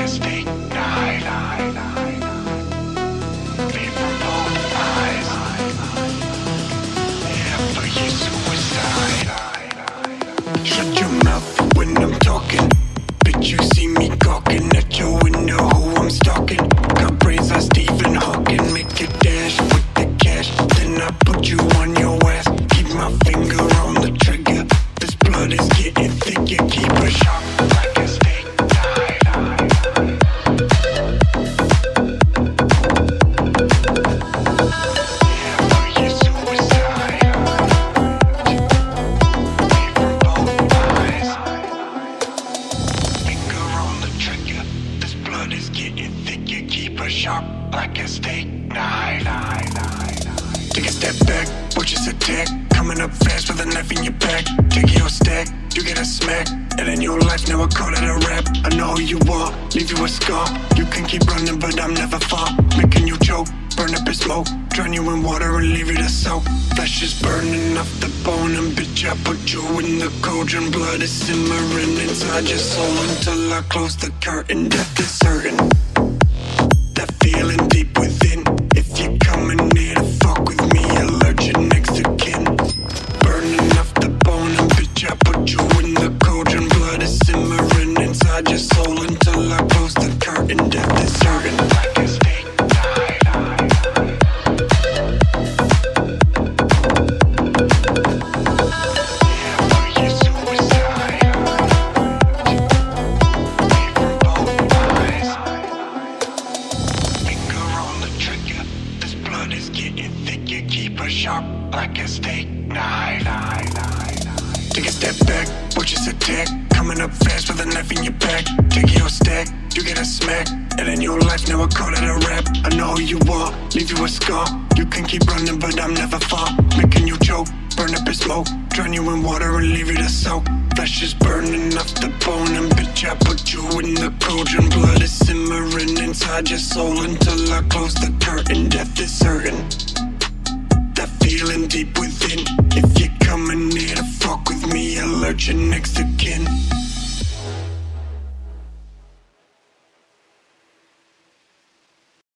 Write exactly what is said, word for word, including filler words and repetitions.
steak knife. Bleed from both eyes. Yeah, for your suicide. Shut your mouth when I'm talking. Bitch, you see me gawking at your window. Who I'm stalking? Got brains like Stephen Hawking. Make a dash with the cash, then I put you on your ass. Keep my finger on the trigger. This blood is getting thicker. Keep a sharp like a steak knife. Yeah, for your suicide. Bleed from both eyes. Finger on the trigger. This blood is getting thicker. Keep a sharp like a steak knife. Take a step back, watch us attack. Coming up fast with a knife in your back. Take your stack, you get a smack. And in your life, now I call it a rap. I know who you are, leave you a scar. You can keep running, but I'm never far. Making you choke, burn up in smoke. Drown you in water and leave you to soak. Flesh is burning off the bone. And bitch, I put you in the cauldron. Blood is simmering inside your soul. Until I close the curtain, death is certain. That feeling deep within. If you're coming near to fuck with me, allergic next to kin. Burning off the bone, and bitch, I put you in the cauldron. Blood is simmering inside your soul. Until I close the curtain, death is certain. Like a steak knife. Yeah, for your suicide. Bleed from both eyes. Finger on the trigger. This blood is getting thicker. Keep her sharp like a steak knife. Take a step back, watch us attack. Coming up fast with a knife in your back. Take your stack, you get a smack. And in your life, now I call it a rap. I know who you are, leave you a scar. You can keep running, but I'm never far. Making you choke, burn up in smoke. Drown you in water and leave you to soak. Flesh is burning off the bone. And bitch, I put you in the cauldron. Blood is simmering inside your soul. Until I close the curtain, death is certain. That feeling deep within. If you're coming near to fuck with me, allergic next to kin.